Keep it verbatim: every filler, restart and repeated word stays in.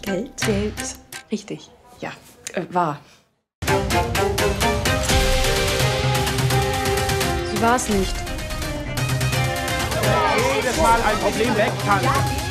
Geld? Geld. Richtig. Ja, äh, war. Sie war es nicht. Jedes Mal ein Problem weg kann.